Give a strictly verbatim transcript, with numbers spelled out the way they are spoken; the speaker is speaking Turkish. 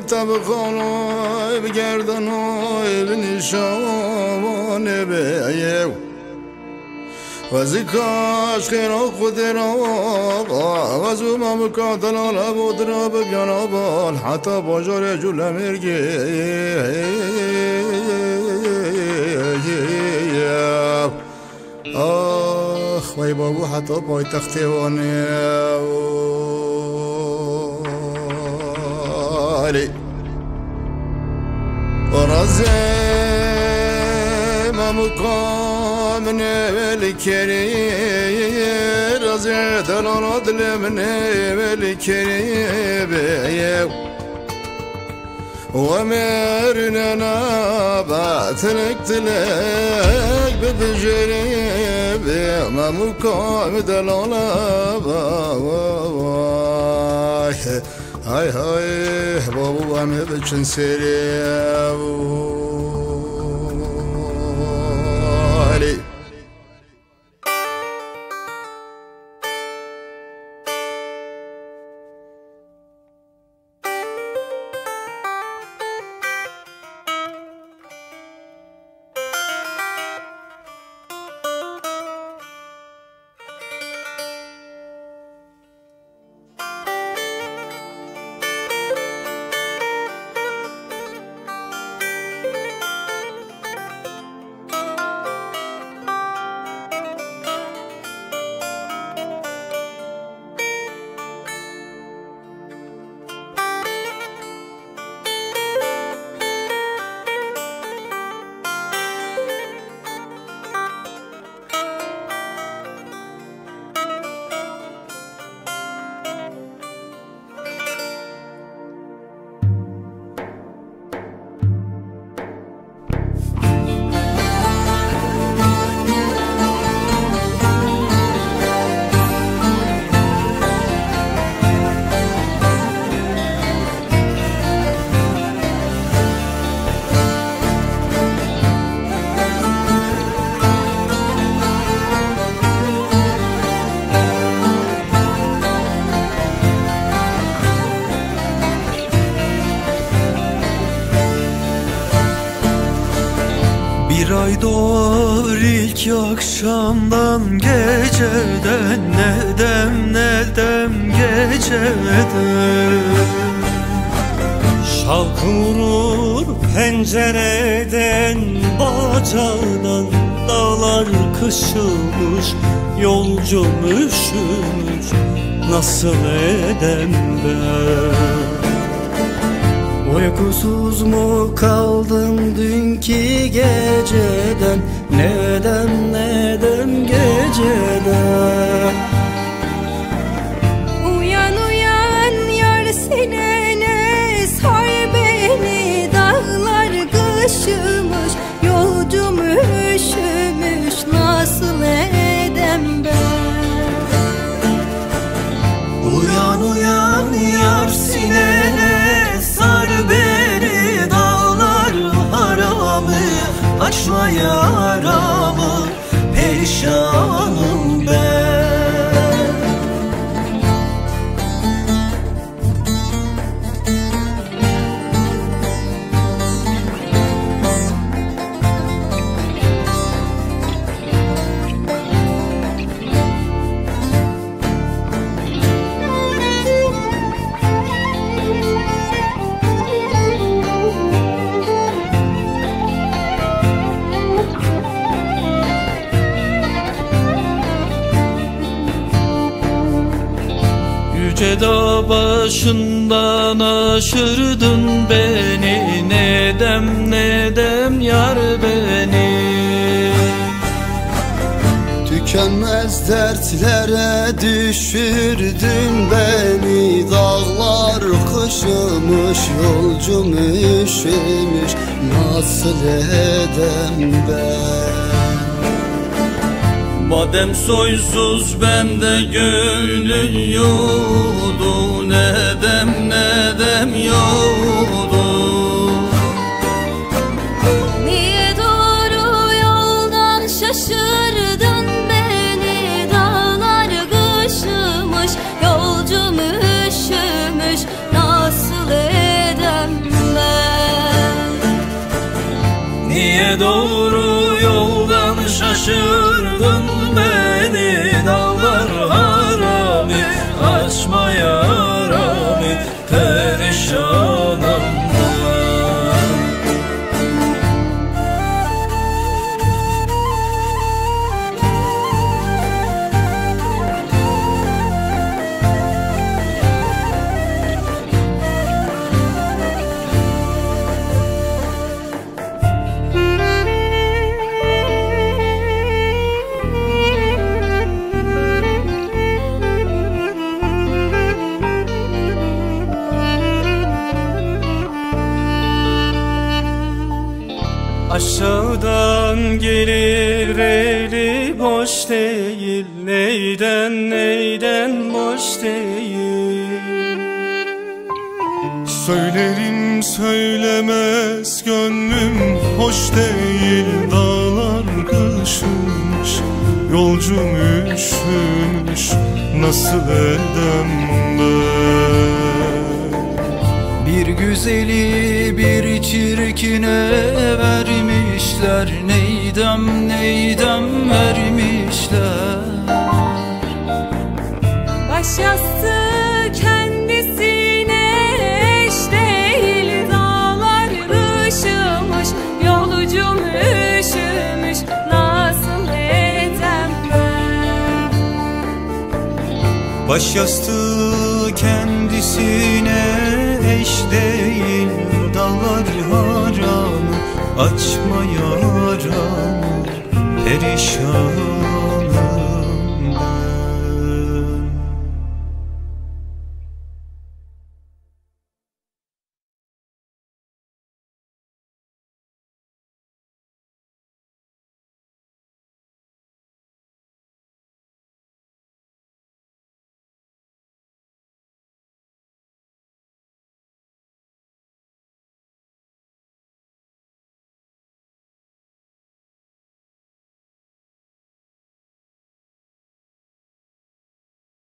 طبخانوی بگردنوی بنشانه بیو وزکاش خیرا خود را وزو ممکاتل آلا بود را بگنابال حتی باجار جل مرگی آخ وی بابو حتی پای تختیوانی علی ورزم مقام الكري رزق الأرض من الكري ومرنا بعثلك تلك ببجريب ما مقام دلالا هاي هاي بابو عم بتشن سريع Bir ay doğar ilk akşamdan geceden nedem nedem geceden Şalk vurur pencereden bacadan Dağlar kışılmış yolcum üşümüş nasıl edem ben Uykusuz mu kaldım dünkü geceden Neden neden geceden Uyan uyan yar sinene sar beni Dağlar kışımış yolcum üşümüş nasıl edem ben Uyan uyan yar sinene sar beni dağlar haramı Açma yaramı perişanım ben Yüce dağ başından aşırdın beni Nedem nedem yar beni Tükenmez dertlere düşürdün beni Dağlar kışımış yolcum üşümüş nasıl edem ben Madem soysuz bende gönlün yoktu Nedem nedem yoktu Niye doğru yoldan şaşırdın beni Dağlar kışımış yolcum üşümüş nasıl edem doğru yoldan şaşırdın beni. Dağlar harami, açma yarami, perişanım ben. Aşağıdan gelir eli boş değil, neyden neyden boş değil. Söylerim söylemez gönlüm hoş değil. Dağlar kışmış, yolcum üşümüş, nasıl edem ben? Bir güzeli bir çirkine vermişler, neydem neydem vermişler. Başyastı kendisine eş değil, dağlar üşümüş, yolcum üşümüş, nasıl edem ben? Başyastığı kendisine eş değil, dağlar haramı, açma yaramı, perişan.